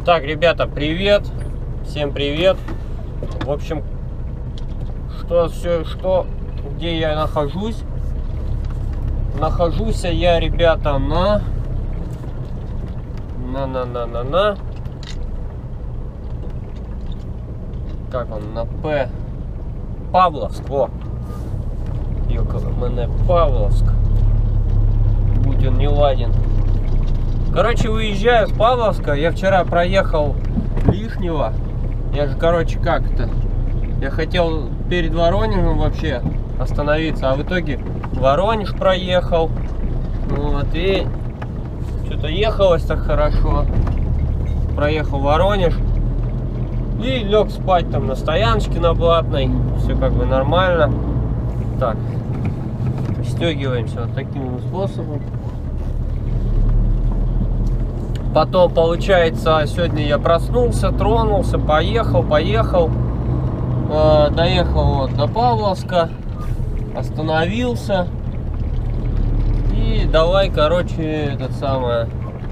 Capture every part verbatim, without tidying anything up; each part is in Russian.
Так, ребята, привет, всем привет. В общем, что все, что, где я нахожусь? Нахожусь я, ребята, на, на, на, на, на, на, как он, на П, Павловск, во, ёкало мене, Павловск, будь он не ладен. Короче, выезжаю с Павловска. Я вчера проехал лишнего. Я же, короче, как-то я хотел перед Воронежем вообще остановиться, а в итоге Воронеж проехал. Ну вот, и что-то ехалось так хорошо. Проехал Воронеж и лег спать там на стояночке на Блатной. Все как бы нормально. Так, пристегиваемся вот таким способом. Потом, получается, сегодня я проснулся, тронулся, поехал, поехал, э, доехал вот до Павловска, остановился и давай, короче, этот самое,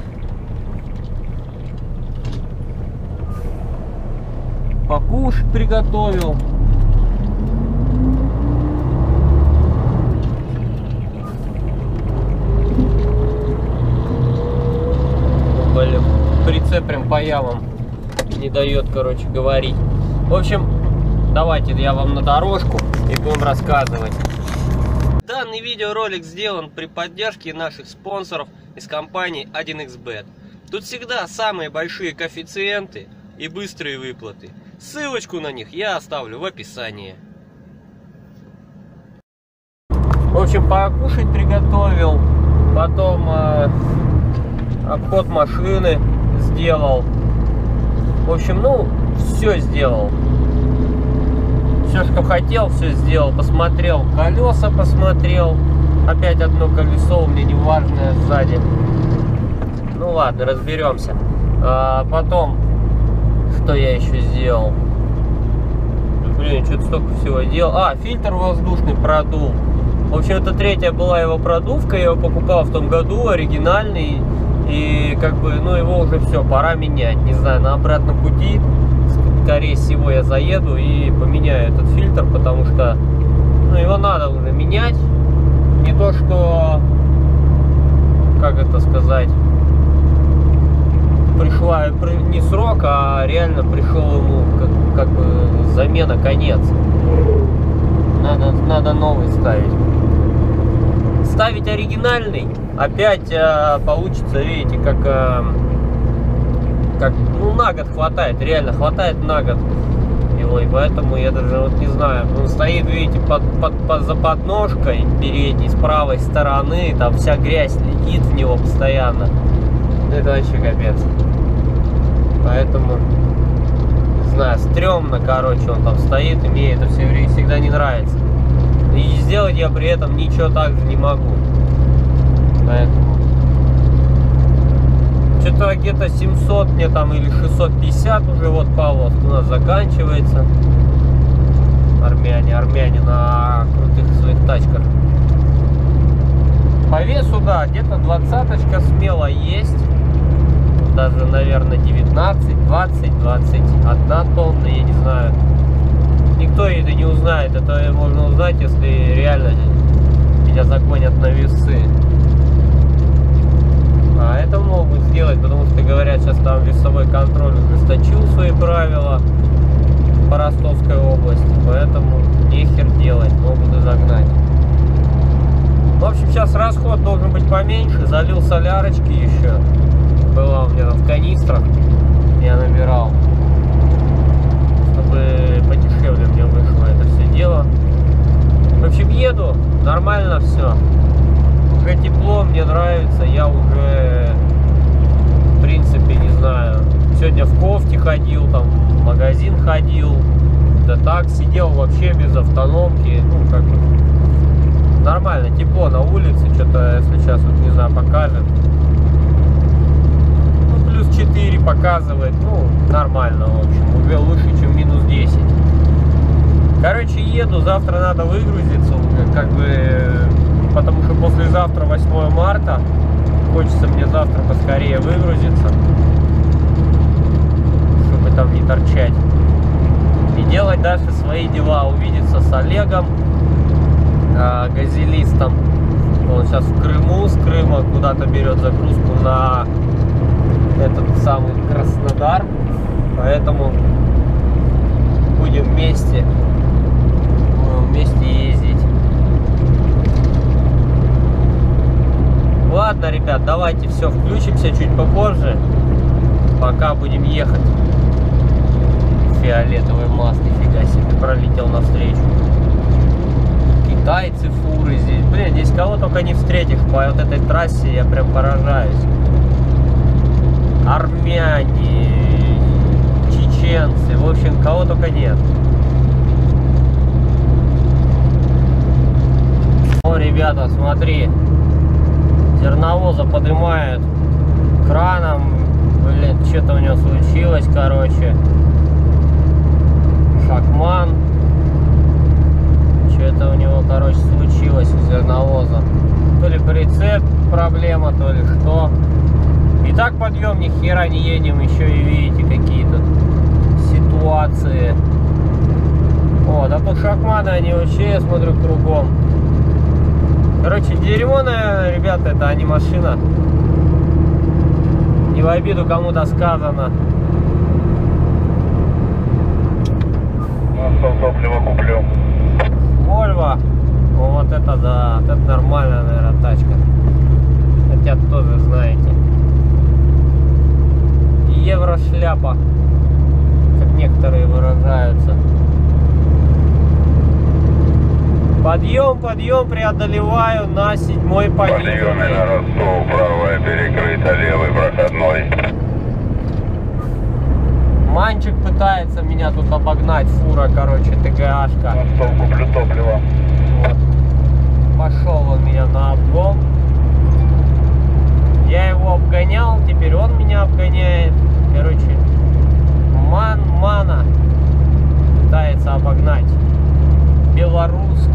покушать приготовил. Прицеп прям по ямам не дает, короче, говорить. В общем, давайте я вам на дорожку и будем рассказывать. Данный видеоролик сделан при поддержке наших спонсоров из компании один икс бет. Тут всегда самые большие коэффициенты и быстрые выплаты. Ссылочку на них я оставлю в описании. В общем, покушать приготовил, потом э, обход машины сделал. В общем, ну, все сделал. Все, что хотел, все сделал. Посмотрел колеса, посмотрел. Опять одно колесо у меня неважное сзади. Ну ладно, разберемся. А потом, что я еще сделал? Блин, что-то столько всего делал. А, фильтр воздушный продул. В общем, это третья была его продувка. Я его покупал в том году, оригинальный. И как бы, ну, его уже все, пора менять. Не знаю, на обратном пути, скорее всего, я заеду и поменяю этот фильтр, потому что, ну, его надо уже менять. Не то, что, как это сказать, пришла не срок, а реально пришел ему как, как бы замена, конец. Надо, надо новый ставить. Ставить оригинальный опять э, получится, видите, как, э, как, ну, на год хватает, реально хватает на год его, и поэтому я даже вот не знаю, он стоит, видите, под, под, под, за подножкой передней, с правой стороны, там вся грязь летит в него постоянно, это вообще капец, поэтому, не знаю, стрёмно, короче, он там стоит, и мне это все время всегда не нравится. И сделать я при этом ничего так же не могу. Поэтому что-то где-то семьсот мне там или шестьсот пятьдесят уже вот Павловск у нас заканчивается. Армяне, армяне на крутых своих тачках. По весу, да, где-то двадцаточка смело есть. Даже, наверное, девятнадцать, двадцать, двадцать одна тонна, я не знаю. Никто это не узнает, это можно узнать, если реально меня загонят на весы. А это могут сделать, потому что, говорят, сейчас там весовой контроль ужесточил свои правила по Ростовской области, поэтому нехер делать, могут и загнать. В общем, сейчас расход должен быть поменьше, залил солярочки еще, была у меня там в канистрах, я набирал, чтобы подешевле мне вышло это все дело. В общем, еду, нормально все. Уже тепло, мне нравится, я уже, в принципе, не знаю, сегодня в кофте ходил, там в магазин ходил, да так, сидел вообще без автономки, ну, как бы, нормально, тепло на улице, что-то, если сейчас, вот, не знаю, покажет, ну, плюс четыре показывает, ну, нормально, в общем, уже лучше, чем минус десять. Короче, еду, завтра надо выгрузиться уже, как бы, потому что послезавтра восьмое марта, хочется мне завтра поскорее выгрузиться. торчать. И делать дальше свои дела. Увидеться с Олегом, э, газелистом. Он сейчас в Крыму, с Крыма куда-то берет загрузку на этот самый Краснодар. Поэтому будем вместе, будем вместе ездить. Ладно, ребят, давайте все, включимся чуть попозже, пока будем ехать. Фиолетовый МАЗ, нифига себе, пролетел навстречу. Китайцы, фуры здесь. Блин, здесь кого только не встретишь по вот этой трассе, я прям поражаюсь. Армяне, чеченцы, в общем, кого только нет. О, ребята, смотри, зерновоза поднимают краном. Блин, что-то у него случилось, короче. Шакман. Что-то у него, короче, случилось у зерновоза. То ли прицеп проблема, то ли что. И так подъем, ни хера не едем. Еще и видите, какие тут ситуации. О, да тут шакманы, они вообще, я смотрю, кругом. Короче, дерьмо, наверное, ребята, это, а не машина. Не в обиду кому-то сказано. Топливо куплю. Вольво. Вот это да. Вот это нормальная, наверное, тачка. Хотя тоже знаете. Еврошляпа, как некоторые выражаются. Подъем, подъем, преодолеваю на седьмой позиции. Подъеме на Ростов, правая перекрыта, левый проходной. Манчик пытается меня тут обогнать, фура, короче, ТГАшка. Ростов, куплю топливо. Вот. Пошел он меня на обгон. Я его обгонял, теперь он меня обгоняет. Короче, ман, мана пытается обогнать. Белорусский.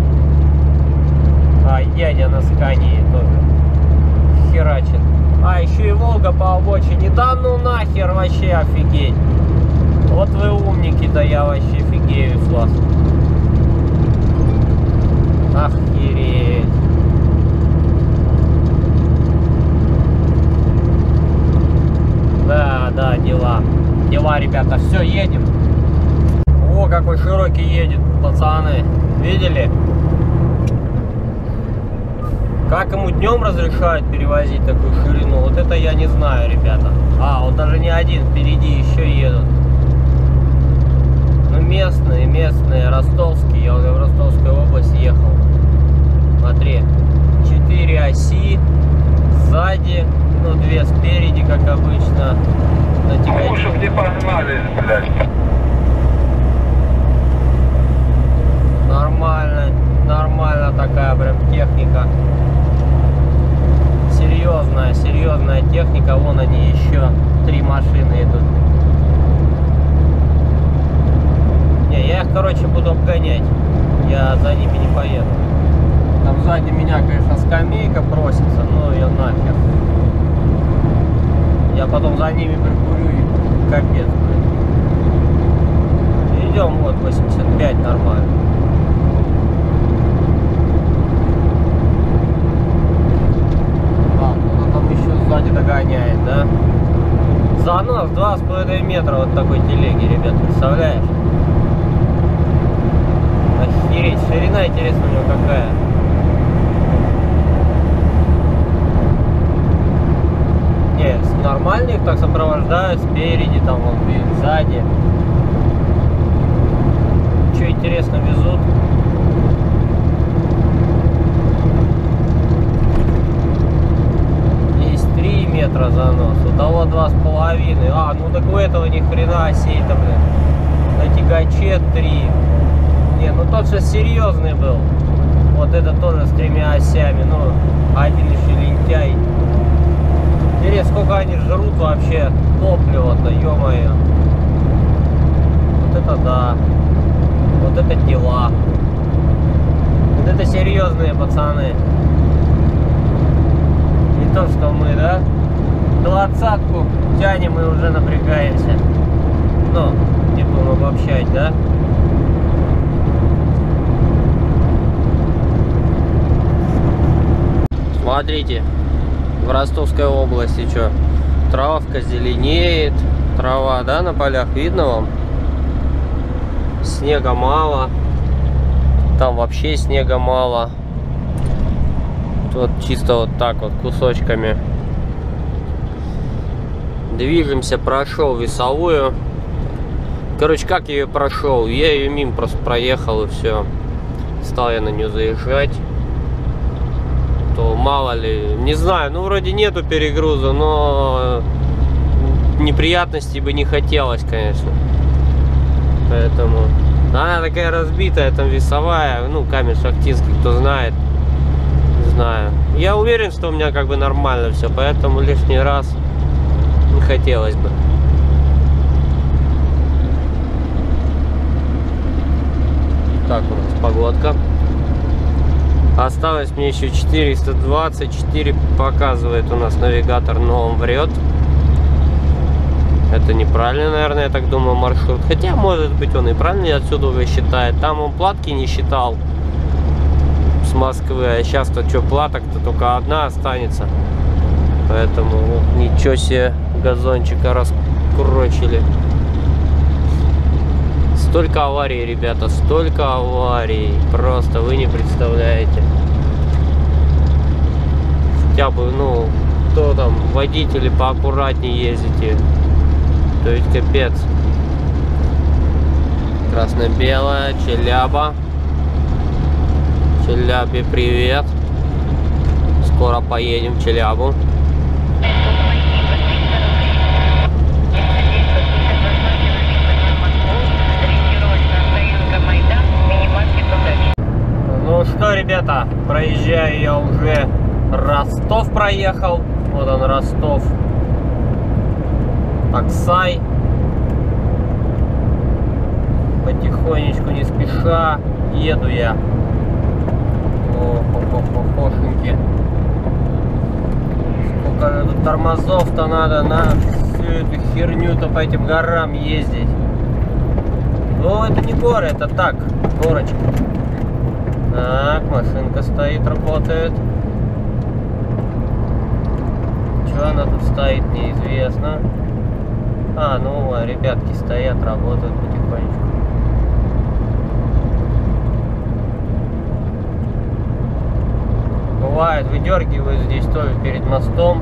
А, дядя на Скании тоже херачит. А, еще и Волга по обочине. Да ну нахер, вообще офигеть. Вот вы умники-то, я вообще офигею с вас. Охереть. Да, да, дела. Дела, ребята. Все, едем. О, какой широкий едет, пацаны. Видели? Как ему днем разрешают перевозить такую ширину? Вот это я не знаю, ребята. А, он даже не один, впереди еще едут. Ну, местные, местные, ростовские. Я уже в Ростовскую область ехал. Смотри, четыре оси сзади, ну, две спереди, как обычно. Ну, чтоб не погнались, блядь. Нормально, нормально такая прям техника. Серьезная, серьезная техника. Вон они еще, три машины идут. Не, я их, короче, буду обгонять. Я за ними не поеду. Там сзади меня, конечно, скамейка просится, но ее нахер. Я потом за ними прикурю и капец, блин. Идем, вот, восемьдесят пять, нормально. Сзади догоняет, да? Занос два с половиной метра вот такой телеги, ребят, представляешь? Охереть, ширина, интересно, у него какая? Нет, нормальных так сопровождают спереди, там вот, и сзади. Что интересно везут? Метра занос, у того два с половиной. А, ну так у этого ни хрена осей-то, блин. На тягаче три. Не, ну тот же серьезный был. Вот это тоже с тремя осями. Ну, один еще лентяй. Интересно, сколько они жрут вообще топлива-то, ё-моё. Вот это да. Вот это дела. Вот это серьезные пацаны. Не то, что мы, да? Двадцатку тянем и уже напрягаемся. равно не будем обобщать, да? Смотрите, в Ростовской области что, травка зеленеет, трава, да, на полях видно вам? Снега мало, там вообще снега мало. Тут чисто вот так вот кусочками. Движемся, прошел весовую. Короче, как я ее прошел? Я ее мимо просто проехал и все. Стал я на нее заезжать. То мало ли, не знаю, ну вроде нету перегруза, но неприятностей бы не хотелось, конечно. Поэтому она такая разбитая, там весовая, ну камень шахтинский, кто знает, не знаю. Я уверен, что у меня как бы нормально все, поэтому лишний раз не хотелось бы. Так, у нас погодка. Осталось мне еще четыреста двадцать четыре, показывает у нас навигатор, но он врет. Это неправильно, наверное, я так думаю, маршрут. Хотя, может быть, он и правильный отсюда уже считает. Там он платки не считал с Москвы, а сейчас-то что, платок-то только одна останется. Поэтому вот, ничего себе, газончика раскурочили. Столько аварий, ребята, столько аварий. Просто вы не представляете. Хотя бы, ну, кто там, водители, поаккуратнее ездите. То есть капец. Красно-белая, Челяба. Челябе привет. Скоро поедем в Челябу. Ну что, ребята, проезжаю я уже Ростов, проехал. Вот он, Ростов. Аксай. Потихонечку, не спеша, еду я. Ох-ох-ох-охошеньки. Сколько тут тормозов-то надо на всю эту херню-то по этим горам ездить. Ну, это не горы, это так, горочка. Так, машинка стоит, работает. Что она тут стоит, неизвестно. А, ну, ребятки стоят, работают потихонечку. Бывает, выдергивают здесь тоже перед мостом.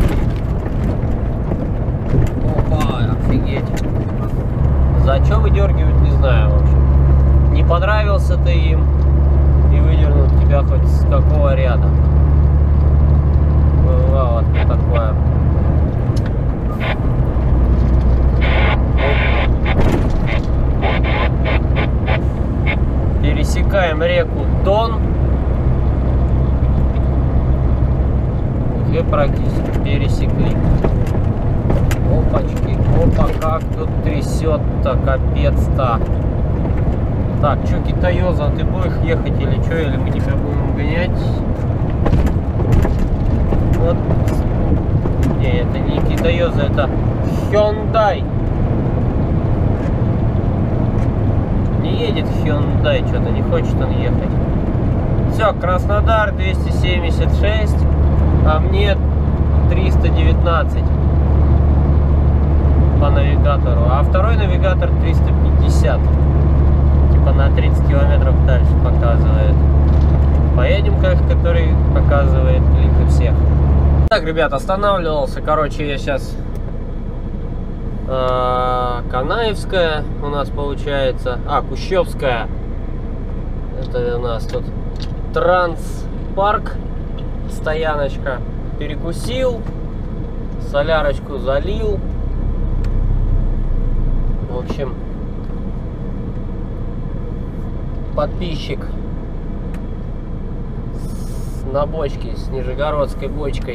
Опа, офигеть. За что выдергивают, не знаю вообще. Не понравился ты им и выдернут тебя хоть с какого ряда. Бывало такое. Пересекаем реку Дон. Уже практически пересекли. Опачки, опа, как тут трясет-то, капец-то. Так, что, Китаёза, ты будешь ехать или что, или мы тебя будем гонять? Вот. Не, это не Китаёза, это Hyundai. Не едет Hyundai, что-то не хочет он ехать. Все, Краснодар двести семьдесят шесть, а мне триста девятнадцать по навигатору, а второй навигатор триста пятьдесят. Типа на тридцать километров дальше показывает. Поедем, конечно, который показывает ближе всех. Так, ребят, останавливался. Короче, я сейчас э, Канаевская у нас получается. А, Кущевская. Это у нас тут Транспарк. Стояночка. Перекусил. Солярочку залил. В общем, подписчик на бочке, с нижегородской бочкой.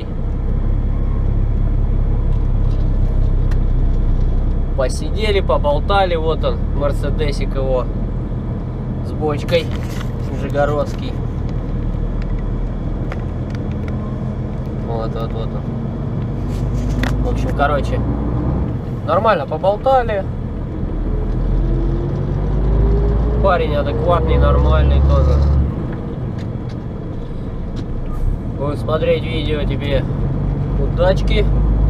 Посидели, поболтали. Вот он, мерседесик его с бочкой, нижегородский. Вот, вот, вот он. В общем, короче, нормально поболтали. парень адекватный, нормальный тоже. Будешь смотреть видео, тебе удачки.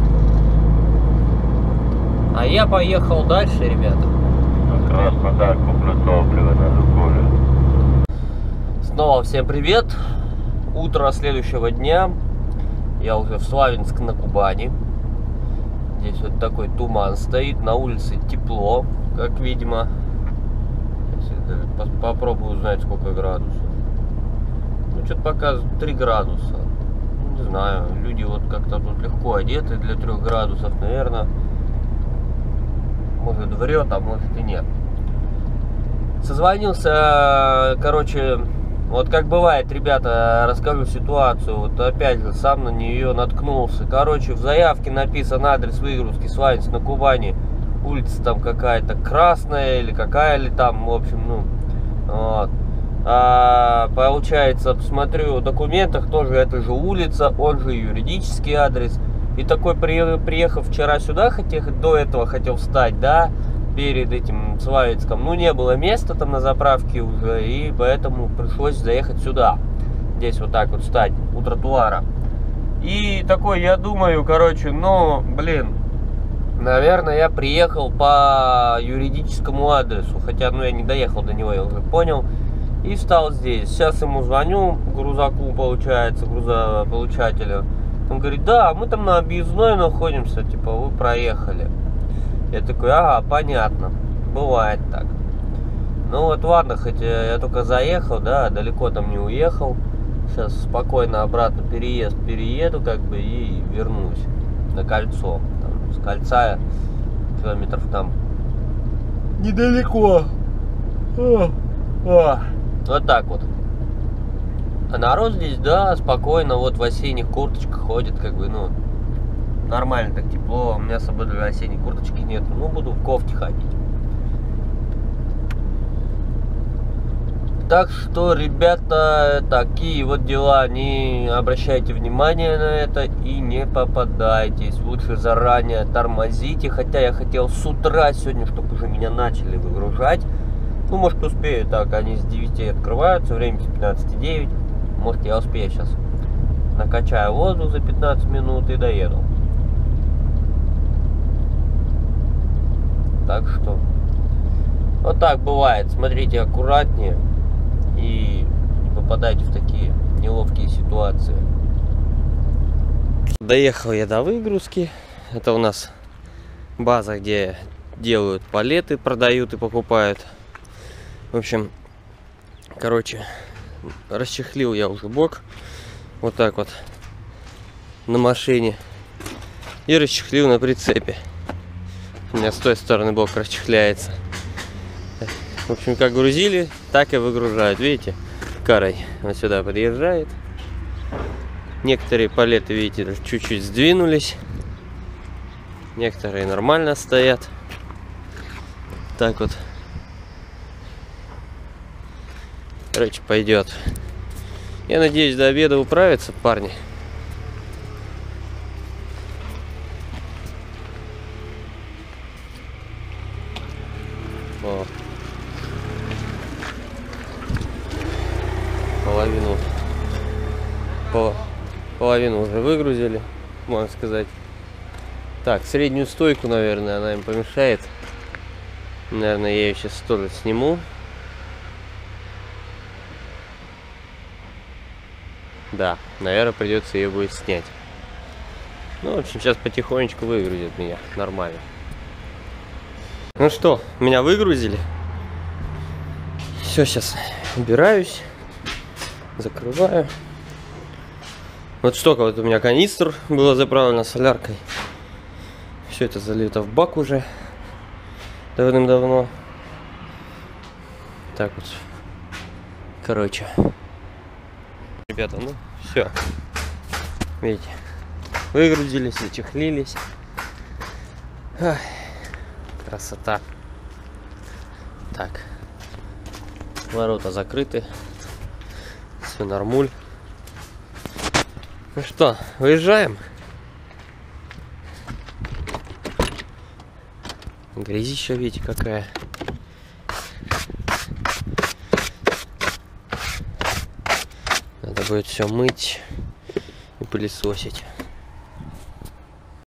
А я поехал дальше, ребята. Красно, да, куплю топливо на Лукойле. Снова всем привет. Утро следующего дня. Я уже в Славянск на Кубани. Здесь вот такой туман стоит. На улице тепло, как видимо. Сейчас попробую узнать, сколько градусов. Ну, что-то показывает три градуса. Не знаю, люди вот как-то тут легко одеты для трех градусов, наверное. Может врет, а может и нет. Созвонился, короче, вот как бывает, ребята, расскажу ситуацию. Вот опять же, сам на нее наткнулся. Короче, в заявке написан адрес выгрузки Славянск на Кубани. Улица там какая-то красная или какая ли там, в общем, ну, вот. А, получается, смотрю, в документах тоже это же улица, он же юридический адрес. И такой, приехав вчера сюда, хотел, до этого хотел встать, да, перед этим Славянском, ну, не было места там на заправке уже, и поэтому пришлось заехать сюда. Здесь вот так вот встать, у тротуара. И такой, я думаю, короче, ну, блин, наверное, я приехал по юридическому адресу, хотя, ну, я не доехал до него, я уже понял. И встал здесь. Сейчас ему звоню, грузаку, получается, грузополучателю. Он говорит, да, мы там на объездной находимся, типа, вы проехали. Я такой, ага, понятно, бывает так. Ну вот ладно, хоть я только заехал, да, далеко там не уехал. Сейчас спокойно обратно переезд перееду, как бы, и вернусь на кольцо. Там, с кольца километров там недалеко. О, о. Вот так вот. А народ здесь, да, спокойно, вот в осенних курточках ходит, как бы, ну, нормально так тепло. У меня с собой для осенней курточки нет, ну, буду в кофте ходить. Так что, ребята, такие вот дела, не обращайте внимания на это и не попадайтесь. Лучше заранее тормозите, хотя я хотел с утра сегодня, чтобы уже меня начали выгружать. Ну, может, успею, так, они с девяти открываются, время с пятнадцати девять. Может, я успею сейчас. Накачаю воздух за пятнадцать минут и доеду. Так что, вот так бывает. Смотрите аккуратнее и не попадайте в такие неловкие ситуации. Доехал я до выгрузки. Это у нас база, где делают палеты, продают и покупают. В общем, короче, расчехлил я уже бок вот так вот на машине и расчехлил на прицепе. У меня с той стороны бок расчехляется. В общем, как грузили, так и выгружают. Видите, карой вот сюда подъезжает. Некоторые палеты, видите, чуть-чуть сдвинулись. Некоторые нормально стоят. Так вот. Короче, пойдет. Я надеюсь, до обеда управятся парни. О. Половину. Пол... Половину уже выгрузили, можно сказать. Так, среднюю стойку, наверное, она им помешает. Наверное, я ее сейчас тоже сниму. Да, наверное, придется ее будет снять. Ну, в общем, сейчас потихонечку выгрузят меня. Нормально. Ну что, меня выгрузили. Все, сейчас убираюсь. Закрываю. Вот столько вот у меня канистр было заправлено соляркой. Все это залито в бак уже давным-давно. Так вот. Короче. Ребята, ну все. Видите, выгрузились, зачехлились. Ах, красота. Так, ворота закрыты. Все нормуль. Ну что, выезжаем. Грязища, видите, какая. Надо будет все мыть и пылесосить.